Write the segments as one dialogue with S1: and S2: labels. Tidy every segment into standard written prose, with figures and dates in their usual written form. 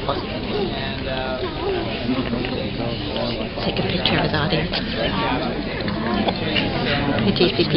S1: Take a picture of his audience. Hey, TCP.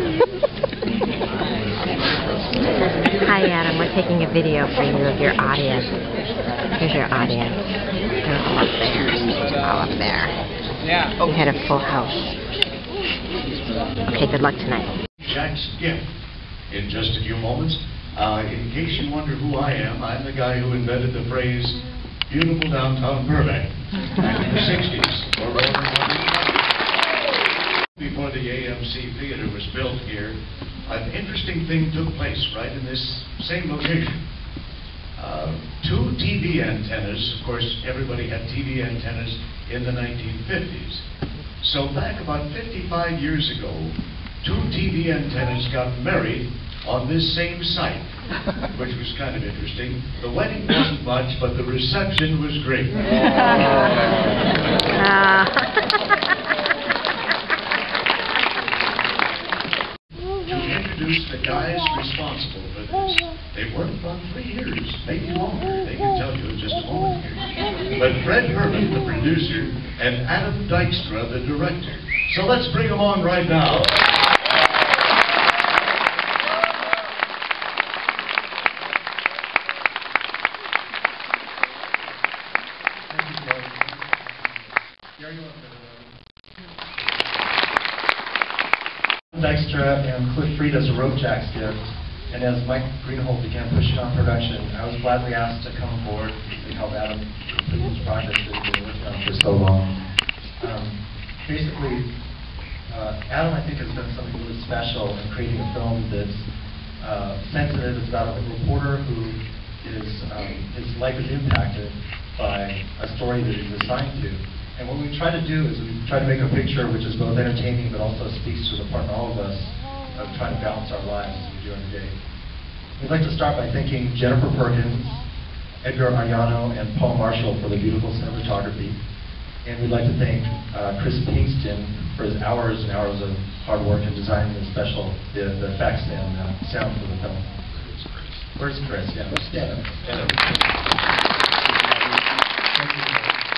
S1: Hi, Adam. We're taking a video for you of your audience. Here's your audience. They're all up there. All up there.
S2: Yeah.
S1: We had a full house. Okay, good luck tonight.
S3: Jack's gift in just a few moments. In case you wonder who I am, I'm the guy who invented the phrase, beautiful downtown Burbank, back in the 60s. Before the AMC Theater was built here, an interesting thing took place right in this same location. Two TV antennas, of course everybody had TV antennas in the 1950s. So back about 55 years ago, two TV antennas got married on this same site, which was kind of interesting. The wedding wasn't much, but the reception was great. To introduce the guys responsible for this, they worked about 3 years, maybe longer. They can tell you in just a moment here. But Fred Herman, the producer, and Adam Dykstra, the director. So let's bring them on right now.
S4: Dykstra and Cliff Fried as a rope jack's gift, and as Mike Greenhold began pushing on production, I was gladly asked to come aboard to help Adam complete this project that he's been working on for so long. Basically, Adam, I think, has done something really special in creating a film that's sensitive. It's about a reporter who is his life is impacted by a story that he's assigned to. And what we try to do is we try to make a picture which is both entertaining but also speaks to the part in all of us of trying to balance our lives as we do every day. We'd like to start by thanking Jennifer Perkins, Edgar Arellano, and Paul Marshall for the beautiful cinematography. And we'd like to thank Chris Pinkston for his hours and hours of hard work in designing the effects and sound for the film. Where's Chris? Yeah, stand up. Stand up. Thank you.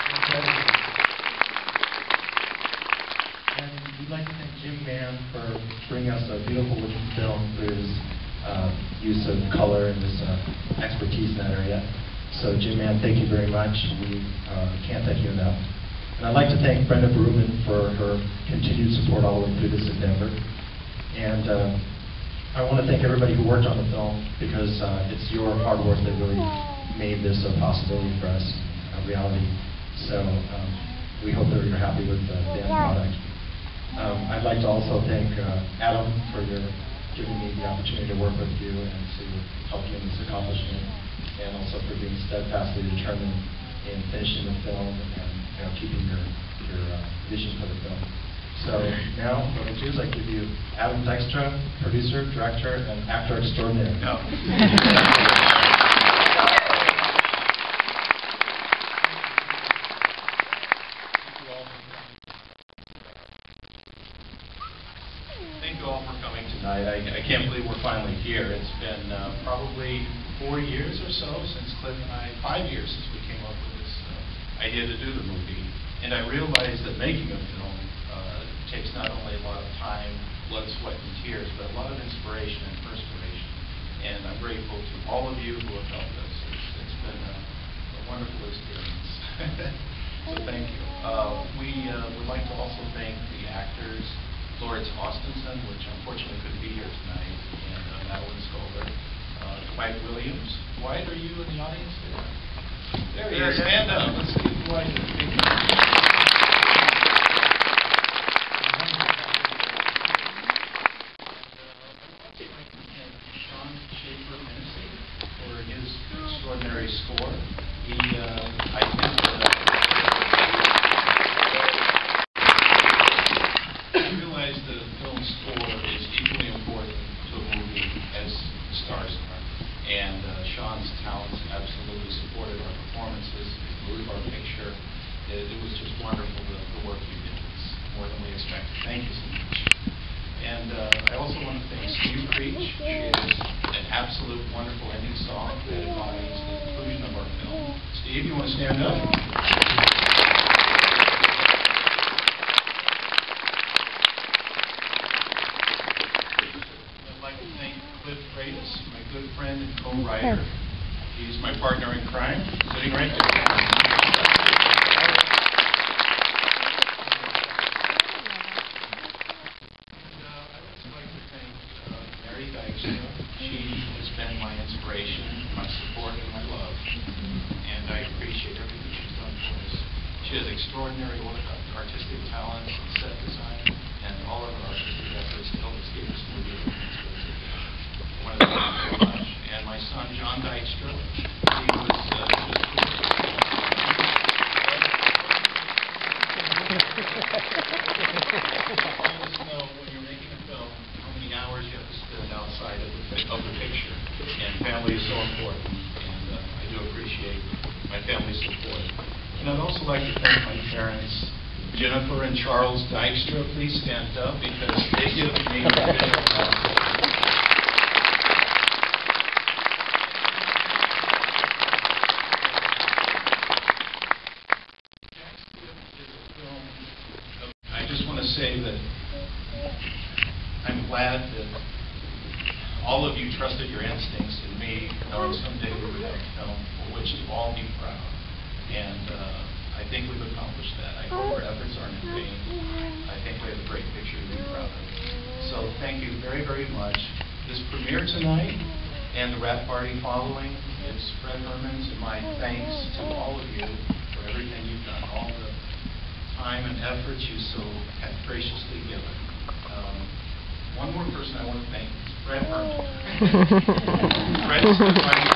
S4: And we'd like to thank Jim Mann for bringing us a beautiful looking film through his use of color and his expertise in that area. So Jim Mann, thank you very much. We can't thank you enough. And I'd like to thank Brenda Berumen for her continued support all the way through this endeavor. And I want to thank everybody who worked on the film, because it's your hard work that really made this a possibility for us, a reality. So we hope that you're happy with the end product. I'd like to also thank Adam for giving me the opportunity to work with you and to help you in this accomplishment, and also for being steadfastly determined in finishing the film and keeping your vision for the film. So now what I'll do is I give you Adam Dykstra, producer, director, and actor extraordinaire. No.
S5: Thank you all for coming tonight. I can't believe we're finally here. It's been probably 4 years or so since Cliff and I, 5 years since we came up with this idea to do the movie. And I realized that making a film takes not only a lot of time, blood, sweat, and tears, but a lot of inspiration and perspiration. And I'm grateful to all of you who have helped us. It's been a wonderful experience. So thank you. We would like to also thank the actors, Lawrence Austenson, which unfortunately couldn't be here tonight, and Madeline Skolder, Dwight Williams. Dwight, are you in the audience there? There he is. Stand up. Let's give Dwight a big hand. For his extraordinary score. He, I think, realized that a film score is equally important to a movie as the stars are. And Sean's talents absolutely supported our performances, moved our picture. It was just wonderful, the work you did. It's more than we expected. Thank you so much. And I also want to thank Steve Creech. She is an absolute wonderful ending song that embodies the conclusion of our film. Steve, you want to stand up? I'd like to thank Cliff Freitas, my good friend and co-writer. He's my partner in crime, sitting right there. She has been my inspiration, my support, and my love, and I appreciate everything she's done for us. She has extraordinary artistic talent, set design, and all of her artistic efforts to help us get this movie. I want to thank her very much. And my son, John Dykstra, he was always know when you're making a film how many hours you have to spend outside of the picture, and family is so important, and I do appreciate my family's support. And I'd also like to thank my parents, Jennifer and Charles Dykstra. Please stand up because they give me video help. I just want to say that I'm glad that all of you trusted your instincts in me, knowing someday we would have a film for which to all be proud. And I think we've accomplished that. I hope our efforts aren't in vain. I think we have a great picture to be proud of. So thank you very, very much. This premiere tonight and the wrap party following is Fred Herman's, and my thanks to all of you for everything you've done, all the time and efforts you so have graciously given. One more person I want to thank is Fred Herman. Fred stood by me.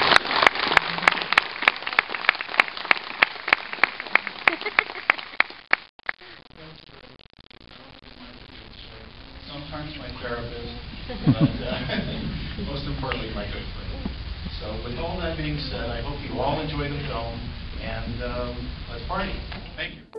S5: Sometimes my therapist, but most importantly, my good friend. So with all that being said, I hope you all enjoy the film, and let's party. Thank you.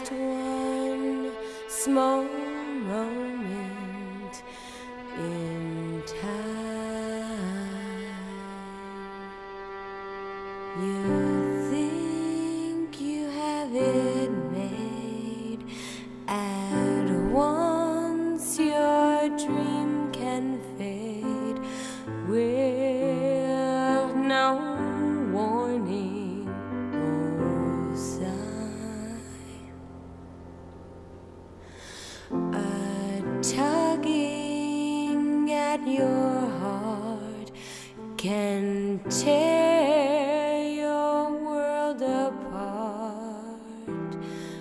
S2: just one small moment in time. You think you have it made at once, your dream can fade with no warning or sign. A tugging at your heart can tear your world apart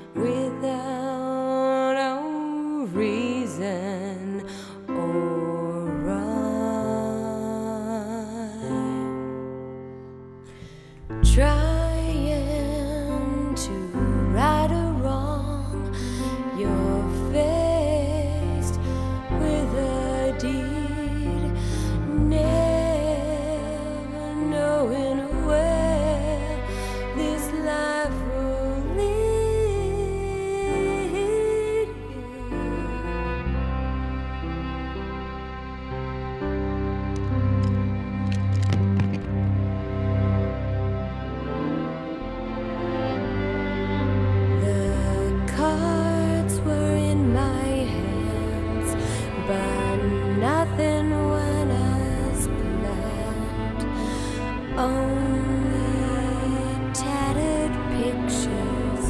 S2: without a reason or rhyme. Trying to right a wrong, you're faced with a deed, never knowing where this life will lead you. The cards were in my hands, but nothing went as planned. Only tattered pictures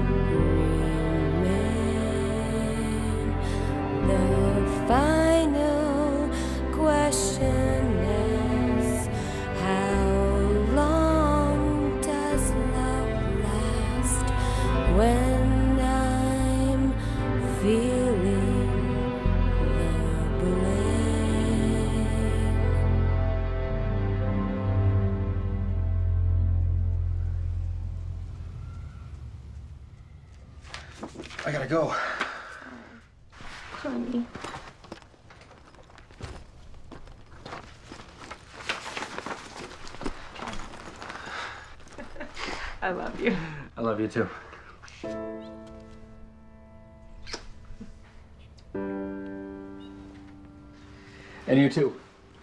S2: remain. The final question is, how long does love last when I'm feeling the blame?
S6: I gotta go.
S1: Honey. I love you.
S6: I love you too. And you too.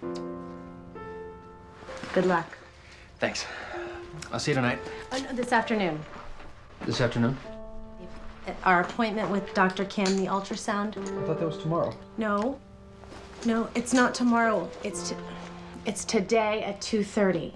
S1: Good luck.
S6: Thanks. I'll see you tonight.
S1: No, this afternoon.
S6: This afternoon?
S1: Our appointment with Dr. Kim, the ultrasound.
S6: I thought that was tomorrow.
S1: No, it's not tomorrow. It's today at 2:30.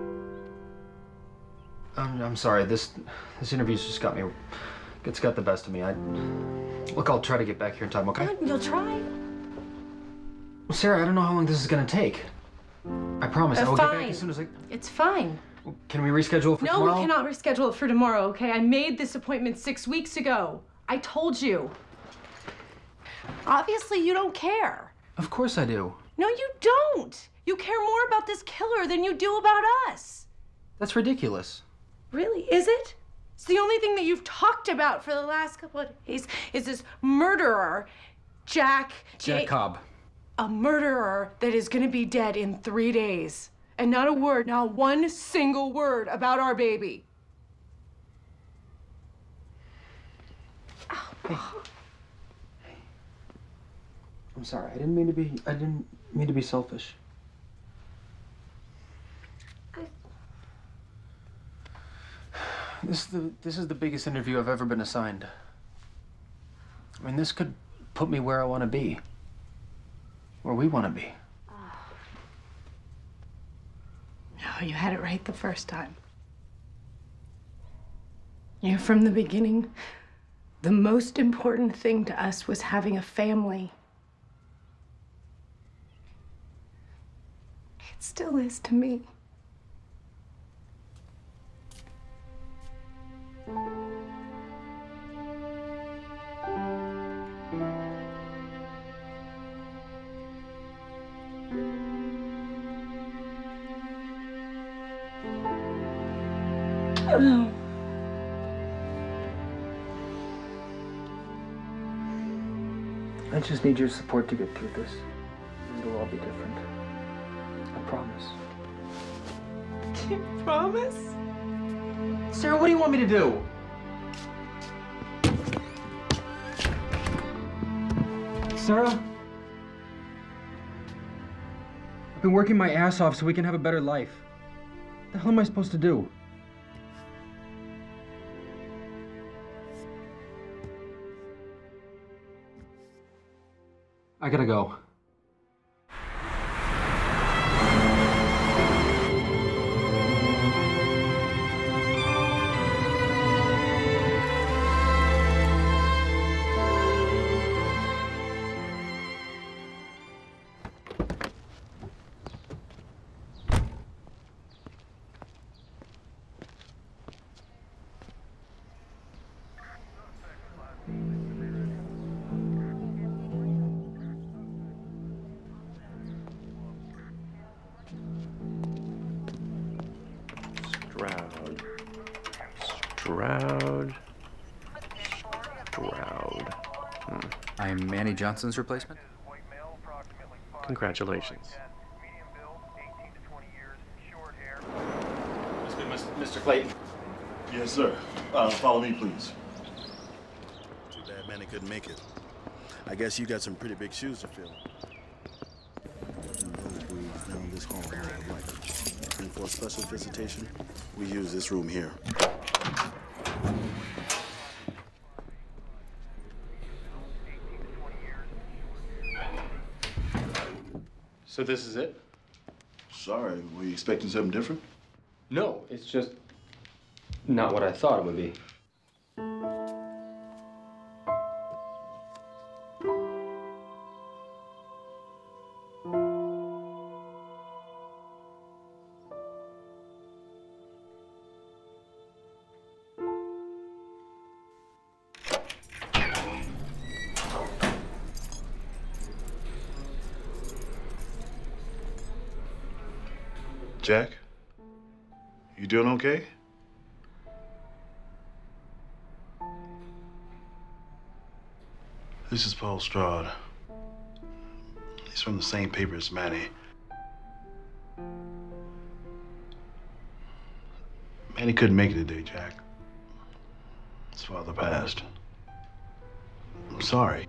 S6: I'm sorry. This interview's just got me. It's got the best of me. Look, I'll try to get back here in time. Okay?
S1: You'll try.
S6: Well, Sarah, I don't know how long this is gonna take. I promise. I will get back
S1: Fine.
S6: as soon as I.
S1: It's fine.
S6: Can we reschedule for
S1: No,
S6: tomorrow?
S1: we cannot reschedule it for tomorrow, okay? I made this appointment 6 weeks ago. I told you. Obviously, you don't care.
S6: Of course I do.
S1: No, you don't. You care more about this killer than you do about us.
S6: That's ridiculous.
S1: Really, is it? It's the only thing that you've talked about for the last couple of days is this murderer, Jack
S6: Cobb.
S1: A murderer that is gonna be dead in 3 days. And not a word, not one single word about our baby.
S6: Hey. I'm sorry. I didn't mean to be selfish. This is the biggest interview I've ever been assigned. I mean, this could put me where I want to be. Where we want to be.
S1: No, you had it right the first time. You know, from the beginning, the most important thing to us was having a family. It still is to me. Oh.
S6: I just need your support to get through this. It'll all be different. I promise.
S1: You promise?
S6: Sarah, what do you want me to do? Sarah? I've been working my ass off so we can have a better life. What the hell am I supposed to do? I gotta go.
S7: Stroud.
S8: I'm Manny Johnson's replacement?
S7: Congratulations.
S8: Mr. Clayton.
S9: Yes, sir. Follow me, please. Too bad Manny couldn't make it. I guess you got some pretty big shoes to fill. Nosebleeds down this hall here at right. And for a special visitation, we use this room here.
S6: So this is it?
S9: Sorry, were you expecting something different?
S6: No, it's just not what I thought it would be.
S9: Jack? You doing okay? This is Paul Stroud. He's from the same paper as Manny. Manny couldn't make it today, Jack. His father passed. I'm sorry.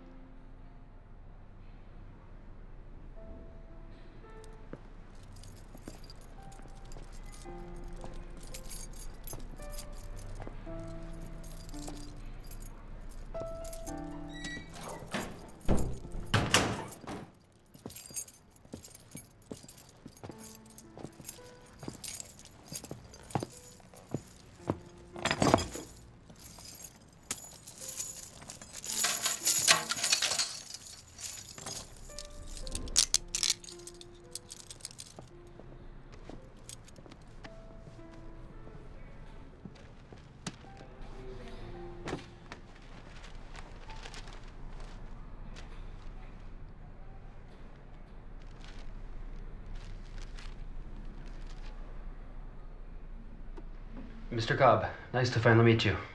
S6: Mr. Cobb, nice to finally meet you.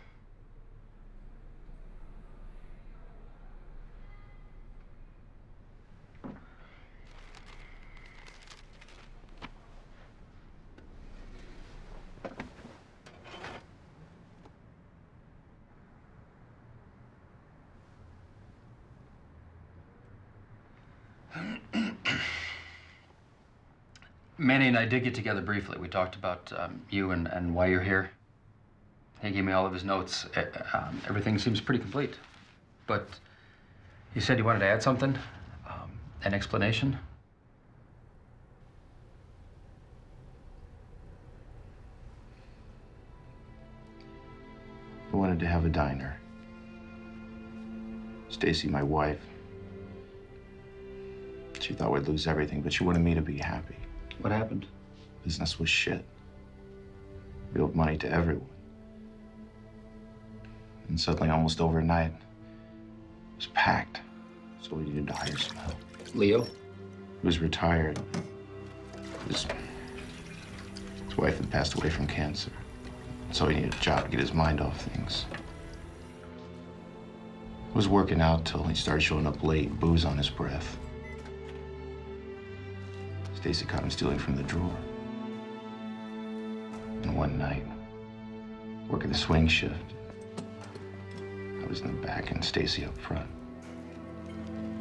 S6: Manny and I did get together briefly. We talked about you and why you're here. He gave me all of his notes. Everything seems pretty complete. But he said he wanted to add something, an explanation.
S10: I wanted to have a diner. Stacy, my wife, she thought we'd lose everything, but she wanted me to be happy.
S6: What happened?
S10: Business was shit. We owed money to everyone. And suddenly, almost overnight, it was packed. So we needed to hire some help.
S6: Leo?
S10: He was retired. His wife had passed away from cancer. So he needed a job to get his mind off things. He was working out till he started showing up late, booze on his breath. Stacy caught him stealing from the drawer. And one night, working the swing shift, I was in the back and Stacy up front.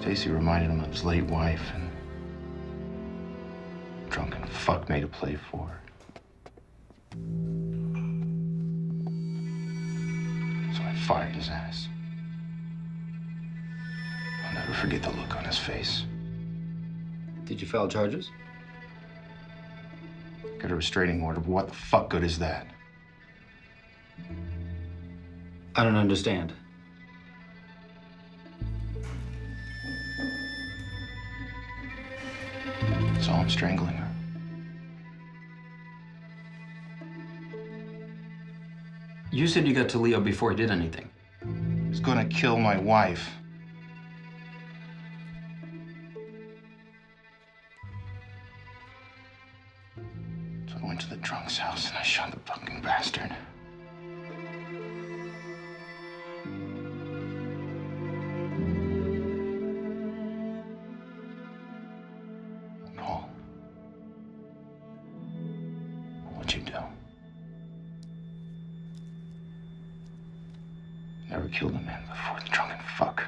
S10: Stacy reminded him of his late wife and drunken fuck made a play for her. So I fired his ass. I'll never forget the look on his face.
S6: Did you file charges?
S10: Got a restraining order, but what the fuck good is that?
S6: I don't understand.
S10: So I'm strangling her.
S6: You said you got to Leo before he did anything.
S10: He's gonna kill my wife. So I went to the drunk's house and I shot the fucking bastard. Nicole, what'd you do? Never killed a man before, the drunken fuck.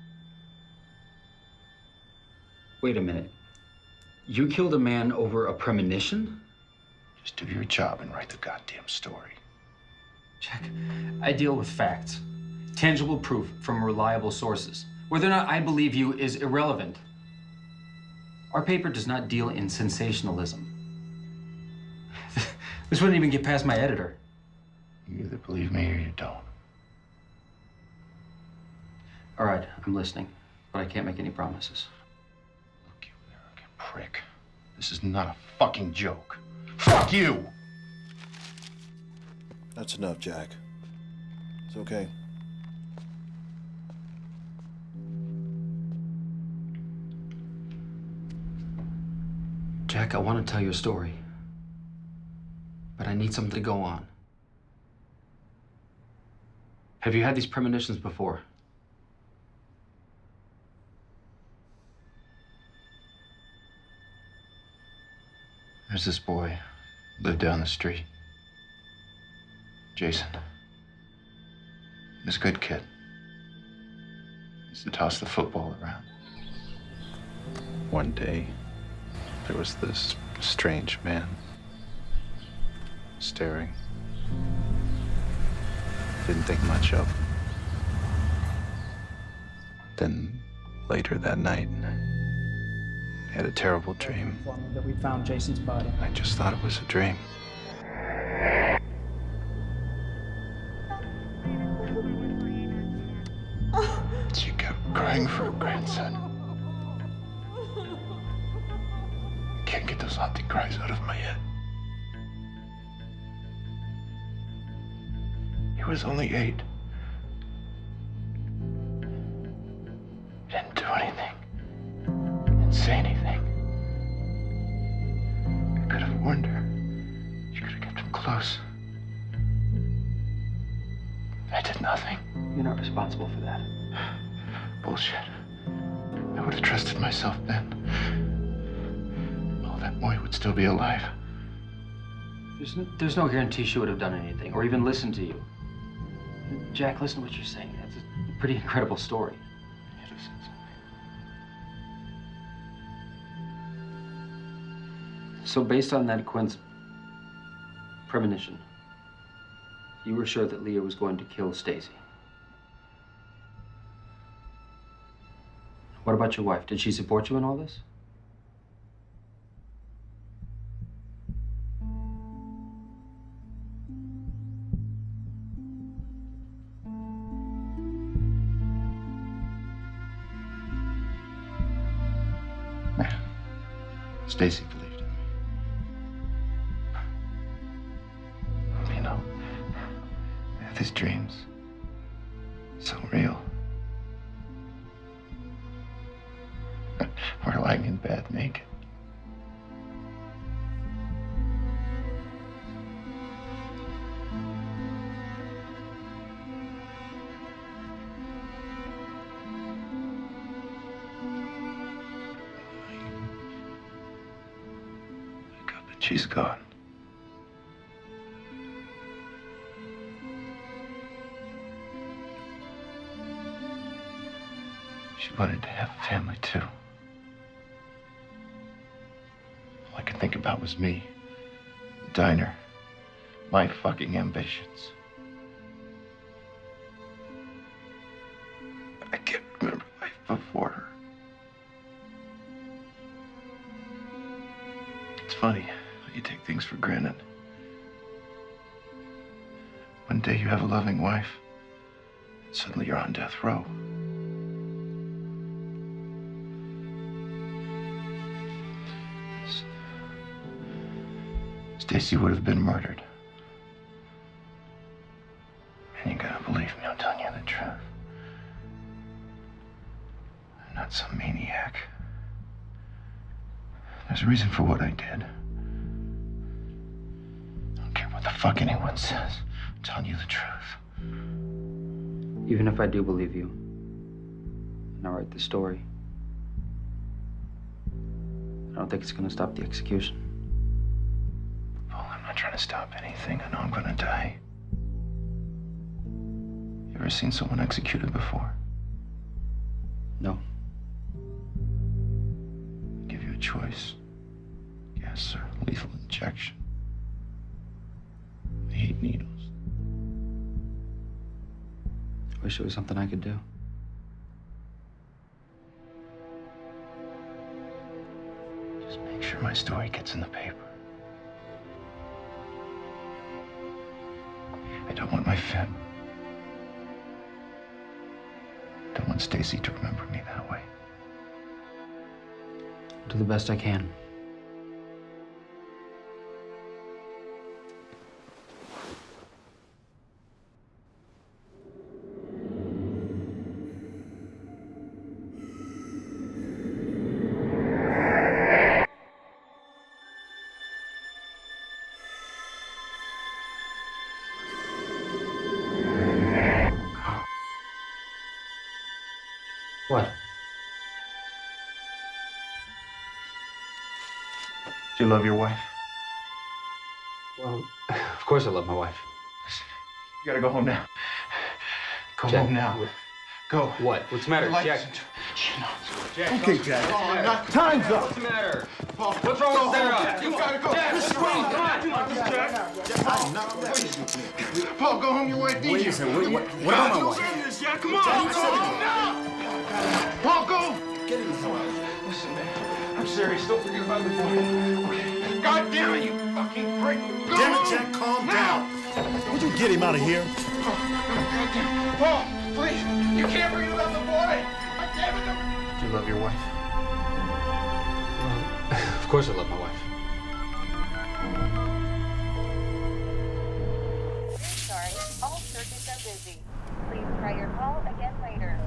S6: Wait a minute. You killed a man over a premonition?
S10: Just do your job and write the goddamn story.
S6: Jack, I deal with facts. Tangible proof from reliable sources. Whether or not I believe you is irrelevant. Our paper does not deal in sensationalism. This wouldn't even get past my editor.
S10: You either believe me or you don't.
S6: All right, I'm listening, but I can't make any promises.
S10: Look, you arrogant prick. This is not a fucking joke. Fuck you!
S9: That's enough, Jack. It's okay.
S6: Jack, I want to tell you a story, but I need something to go on. Have you had these premonitions before?
S10: There's this boy, lived down the street. Jason. He's a good kid. Used to toss the football around. One day, there was this strange man staring. Didn't think much of. Then later that night, I had a terrible dream.
S11: That we found Jason's body.
S10: I just thought it was a dream. She kept crying for her grandson. I can't get those haunting cries out of my head. He was only 8. Didn't do anything. Didn't say anything. I could have warned her. She could have kept him close. I did nothing.
S6: You're not responsible for that.
S10: Bullshit. I would have trusted myself then. Oh, that boy would still be alive.
S6: There's no guarantee she would have done anything or even listened to you. Jack, listen to what you're saying. That's a pretty incredible story.
S10: Should have said something.
S6: So based on that premonition, you were sure that Leah was going to kill Stacy. What about your wife? Did she support you in all this?
S10: Stacy believed in me. You know, I have these dreams. So real. We're lying in bed naked. She's gone. She wanted to have a family, too. All I could think about was me, the diner, my fucking ambitions. I can't remember life before her. It's funny how you take things for granted. One day you have a loving wife, and suddenly you're on death row. Stacy would have been murdered. And you gotta believe me, I'm telling you the truth. I'm not some maniac. There's a reason for what I did. I don't care what the fuck anyone says. I'm telling you the truth.
S6: Even if I do believe you, and I write the story, I don't think it's gonna stop the execution.
S10: Paul, I'm not trying to stop anything. I know I'm gonna die. You ever seen someone executed before?
S6: No.
S10: Give you a choice. Gas or lethal injection. I hate needles.
S6: I wish it was something I could do.
S10: Just make sure my story gets in the paper. I don't want my fib. I don't want Stacy to remember me that way.
S6: I'll do the best I can. What?
S10: Do you love your wife?
S6: Well, of course I love my wife.
S10: Listen, you gotta go home now. Go
S6: Jack,
S10: home now. Go.
S6: What? What's the matter, Jack?
S10: Jack,
S9: Okay, Jack.
S10: time's up.
S6: What's the matter? What's wrong with Sarah?
S10: You gotta go.
S6: Jack, what's wrong? Come on.
S10: Paul, go home. Your wife needs you.
S9: What about my wife?
S10: Jack, come on. Go home now. Paul, go.
S9: Get in the car.
S10: Listen, man. I'm serious. Don't forget about the boy. Okay. God damn it, you fucking prick. Go
S9: Damn it,
S10: home.
S9: Jack, calm
S10: Now.
S9: down. Would you get him out of here?
S10: Paul, please. You can't forget about the boy. God damn it. Do you love your wife?
S6: Of course I love my wife.
S12: Sorry, all circuits are busy. Please try your call again later.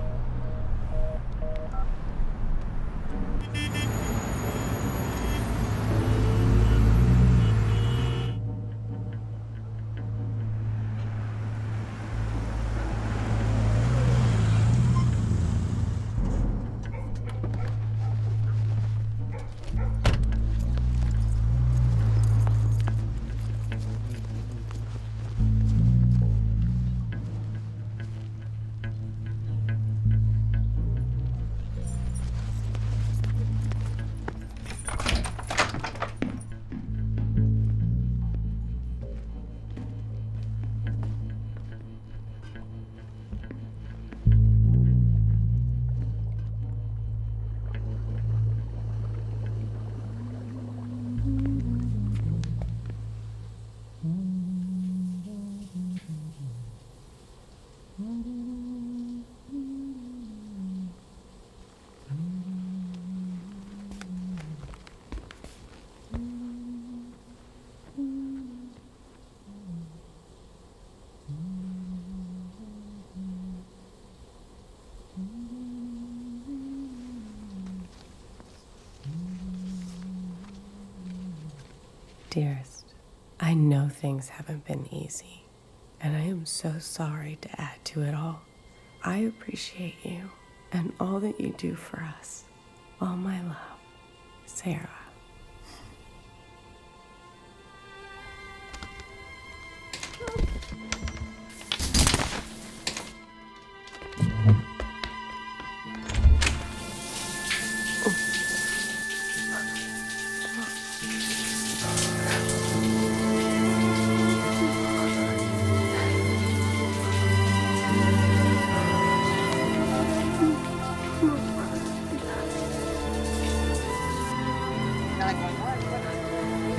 S13: Dearest, I know things haven't been easy, and I am so sorry to add to it all. I appreciate you and all that you do for us. All my love, Sarah.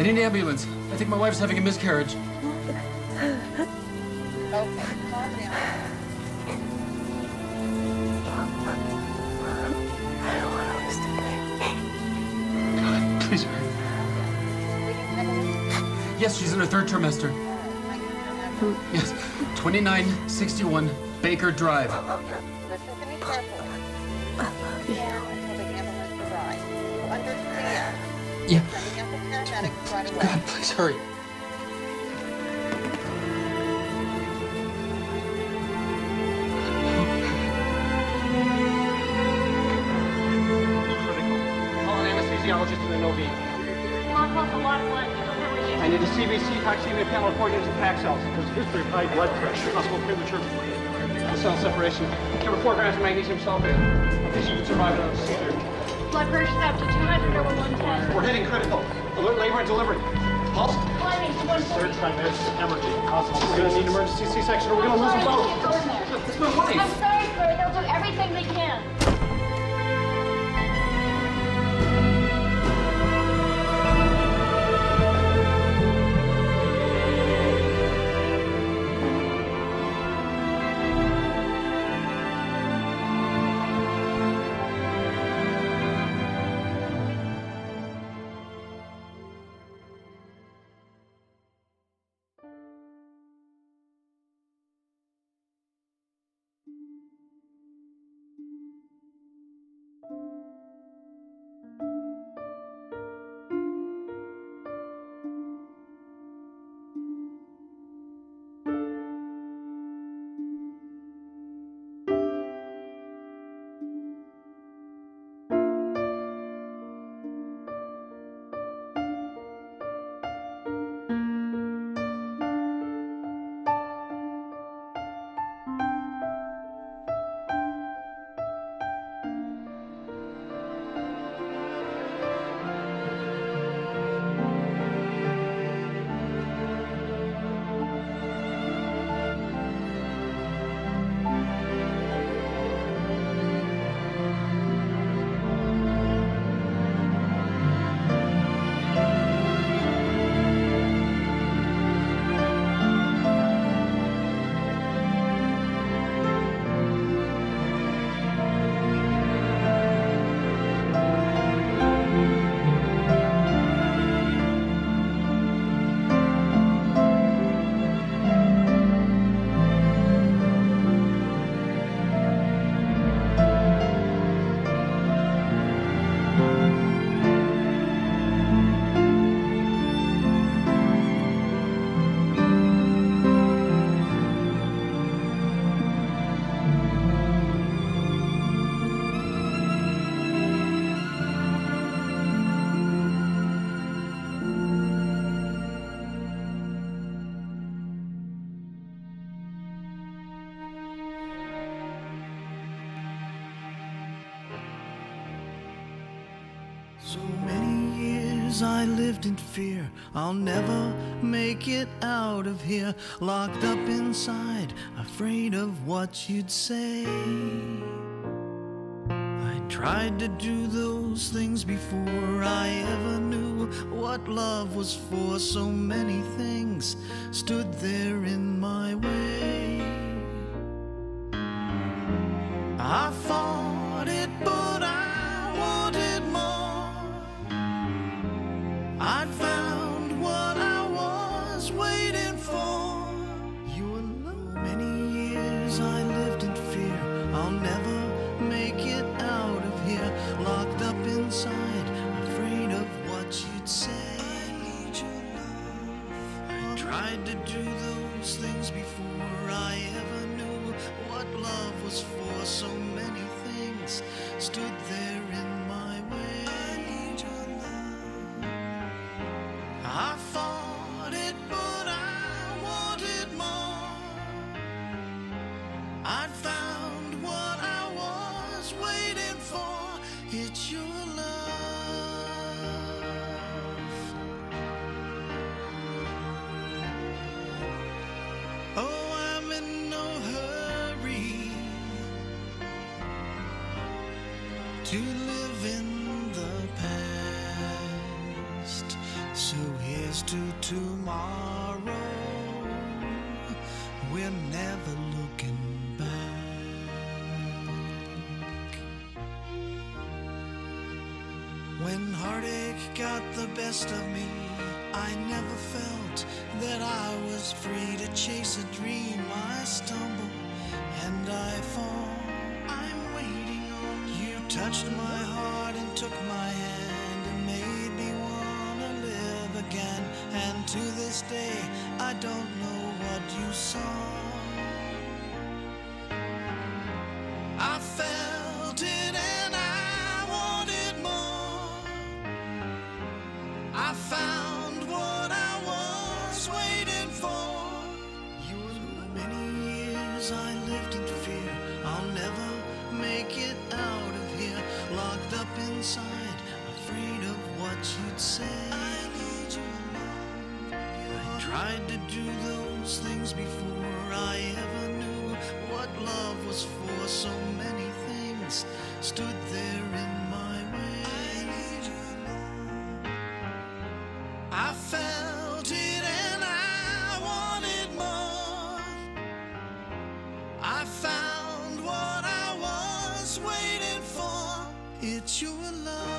S6: I need an ambulance. I think my wife's having a miscarriage.
S12: Okay, calm down.
S13: I don't want to listen to it.
S6: God, please hurry. Yes, she's in her 3rd trimester. Yes, 2961 Baker Drive.
S12: Listen to me carefully. I love you. Until the ambulance arrives. You understand?
S6: Yeah.
S12: Sending out the paramedics right away.
S6: God, please hurry.
S14: Call an anesthesiologist and an OB.
S15: Mom lost a lot of blood.
S14: I need a CBC toxemia panel according to PAC cells. There's a history of high blood pressure. Possible premature cell separation. Give her 4 grams of magnesium sulfate. I think she could survive another seizure.
S15: Blood pressure's up to 200 over 110.
S14: We're hitting critical. Alert labor and delivery. Pulse?
S15: Climbing to 140.
S14: Third trimester hemorrhage. Possible. We're going to need emergency C-section or we're going to lose them both. It's my wife.
S15: I'm sorry, sir. They'll do everything they can.
S16: So many years I lived in fear I'll never make it out of here, locked up inside, afraid of what you'd say. I tried to do those things before I ever knew what love was for. So many things stood there in my way. I fought it, but I wanted more. I'd found what I was waiting for. You alone. Many years I lived in fear I'll never make it out of here, locked up inside, afraid of what you'd say. I need your love. I tried to do those things before I ever knew what love was for. So many things stood there in my way. I need your love. I fought it, but I wanted more. I'd found what I was waiting for. It's your love. Oh, I'm in no hurry to live in the past. So here's to tomorrow. We're never looking back. When heartache got the best of me, I never felt that I was free to chase a dream. I stumble and I fall. I'm waiting on you. Touched my heart and took my hand and made me wanna live again. And to this day, I don't know what you saw. I felt it and I wanted more. I found what I was waiting for. You were many years I lived in fear. I'll never make it out of here. Locked up inside, afraid of what you'd say. I need your love. I tried to do those things before I ever knew what love was for. So many things stood there in my way. I need your love. I felt it and I wanted more. I found what I was waiting for. It's your love.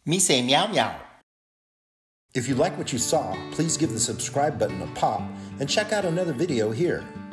S17: Me say meow meow.
S18: If you like what you saw, please give the subscribe button a pop and check out another video here.